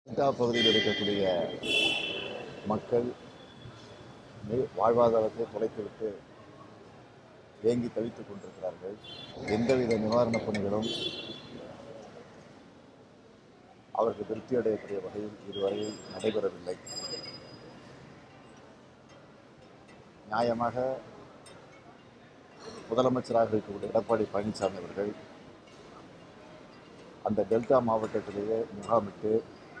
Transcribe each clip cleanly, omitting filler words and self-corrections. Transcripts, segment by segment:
Delta பகுதியில் இருக்கக்கூடிய மக்கள் வாழ்வாதாரத்தை தொலைத்துவிட்டு ஏங்கி தவித்துக் கொண்டிருக்கிறார்கள். எந்தவித நிவாரணப் பணிகளும் அவர்கள் திருப்தி அடையக்கூடிய வகையில் இதுவரையில் நடைபெறவில்லை. நியாயமாக முதலமைச்சராக இருக்கக்கூடிய எடப்பாடி பழனிசாமி அவர்கள் அந்த டெல்டா மாவட்டத்திலேயே முகாமிட்டு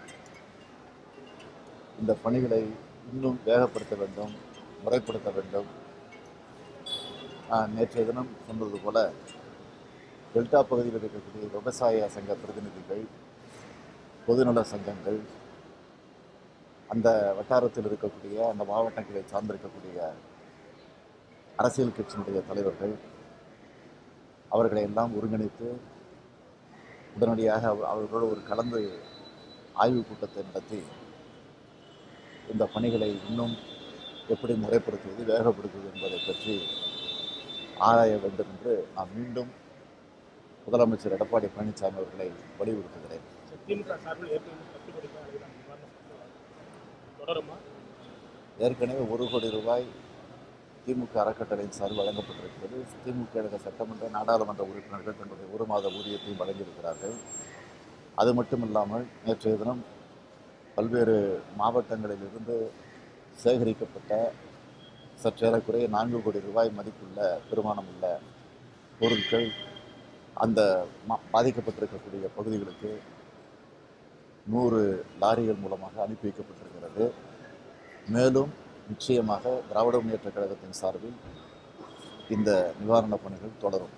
இந்த பணிகளை இன்னும் வேகப்படுத்த வேண்டும், முறைப்படுத்த வேண்டும். நேற்றைய தினம் சொன்னது போல டெல்டா பகுதியில் இருக்கக்கூடிய விவசாய சங்க பிரதிநிதிகள், பொதுநல சங்கங்கள், அந்த வட்டாரத்தில் இருக்கக்கூடிய அந்த மாவட்டங்களை சார்ந்திருக்கக்கூடிய அரசியல் கட்சியினுடைய தலைவர்கள் அவர்களை எல்லாம் ஒருங்கிணைத்து உடனடியாக அவர்களோடு ஒரு கலந்து ஆய்வுக் கூட்டத்தை நடத்தி இந்த பணிகளை இன்னும் எப்படி முறைப்படுத்துவது, வேகப்படுத்துவது என்பதை பற்றி ஆராய வேண்டும் என்று நான் மீண்டும் முதலமைச்சர் எடப்பாடி பழனிசாமி அவர்களை வலியுறுத்துகிறேன். ஏற்கனவே 1 கோடி ரூபாய் திமுக அறக்கட்டளையின் சார்பில் வழங்கப்பட்டிருக்கிறது. திமுக சட்டமன்ற நாடாளுமன்ற உறுப்பினர்கள் தங்களுடைய 1 மாத ஊதியத்தையும் வழங்கியிருக்கிறார்கள். அது மட்டுமில்லாமல் நேற்றைய தினம் பல்வேறு மாவட்டங்களிலிருந்து சேகரிக்கப்பட்ட சற்றேறக்குறைய 4 கோடி ரூபாய் மதிப்புள்ள பெருமானம் உள்ள பொருட்கள் அந்த பாதிக்கப்பட்டிருக்கக்கூடிய பகுதிகளுக்கு 100 லாரிகள் மூலமாக அனுப்பி வைக்கப்பட்டிருக்கிறது. மேலும் நிச்சயமாக திராவிட முன்னேற்ற கழகத்தின் சார்பில் இந்த நிவாரணப் பணிகள் தொடரும்.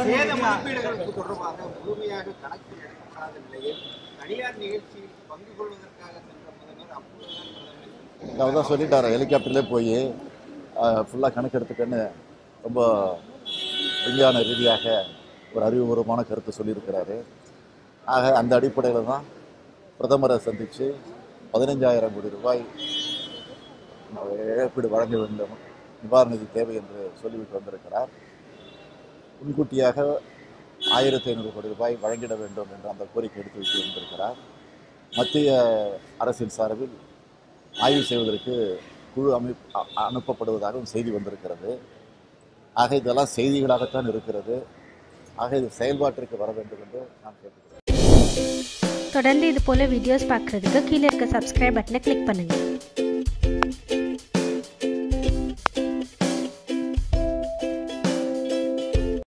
அதான் சொல்லிட்டாரு, ஹெலிகாப்டர்லேயே போய் ஃபுல்லாக கணக்கெடுத்துக்கன்னு ரொம்ப விஞ்ஞான ரீதியாக ஒரு அறிவுபூர்வமான கருத்து சொல்லியிருக்கிறாரு. ஆக அந்த அடிப்படையில் தான் பிரதமரை சந்தித்து 15,000 கோடி ரூபாய் இழப்பீடு வழங்க வேண்டும், நிவாரண நிதி தேவை என்று சொல்லிவிட்டு வந்திருக்கிறார். முன்கூட்டியாக 1,500 கோடி ரூபாய் வழங்கிட வேண்டும் என்று அந்த கோரிக்கை எடுத்து வைத்து வந்திருக்கிறார். மத்திய அரசின் சார்பில் ஆய்வு செய்வதற்கு குழு அனுப்பப்படுவதாகவும் செய்தி வந்திருக்கிறது. ஆக இதெல்லாம் செய்திகளாகத்தான் இருக்கிறது. ஆக இது செயல்பாட்டிற்கு வர வேண்டும் என்று நான் கேட்டுக்கிறேன். தொடர்ந்து இது போல வீடியோஸ் பார்க்குறதுக்கு கீழே இருக்க சப்ஸ்கிரைப் பட்டனை கிளிக் பண்ணுங்கள்.